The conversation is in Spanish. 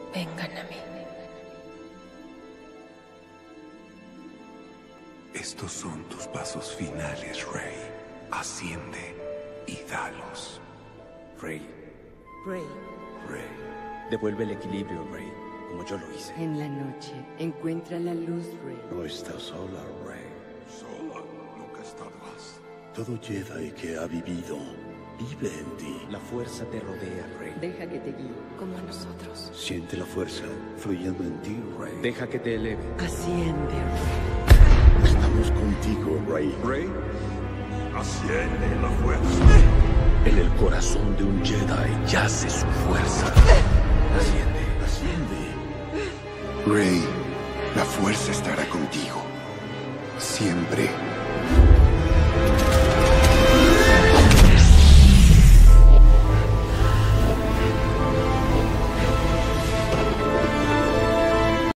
Vengan a mí. Estos son tus pasos finales, Rey. Asciende y dalos. Rey, Rey, devuelve el equilibrio, Rey, como yo lo hice. en la noche encuentra la luz, Rey. No estás sola, Rey. Sola nunca estarás. Todo Jedi que ha vivido vive en ti. La fuerza te rodea, Rey. Deja que te guíe. Como a nosotros. Siente la fuerza fluyendo en ti, Rey. Deja que te eleve. Asciende, Rey. Estamos contigo, Rey. Rey, asciende la fuerza. En el corazón de un Jedi yace su fuerza. Asciende. Asciende. Rey, la fuerza estará contigo. Siempre.